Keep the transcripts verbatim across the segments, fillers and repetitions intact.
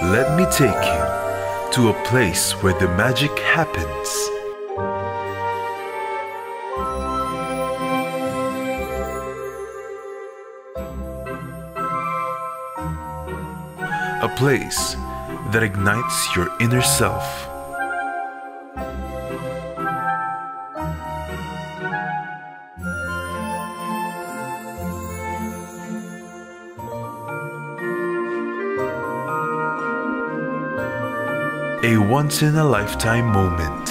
Let me take you to a place where the magic happens. A place that ignites your inner self. A once-in-a-lifetime moment,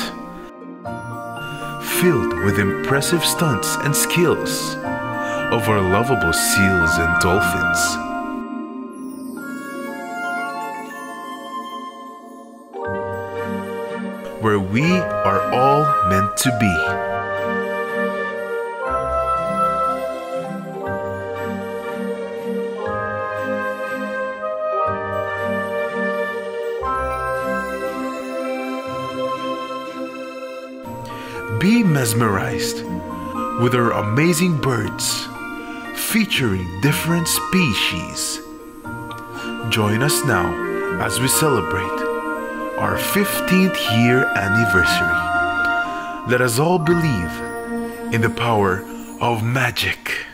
filled with impressive stunts and skills of our lovable seals and dolphins. Where we are all meant to be. Be mesmerized with our amazing birds featuring different species. Join us now as we celebrate our fifteenth year anniversary. Let us all believe in the power of magic.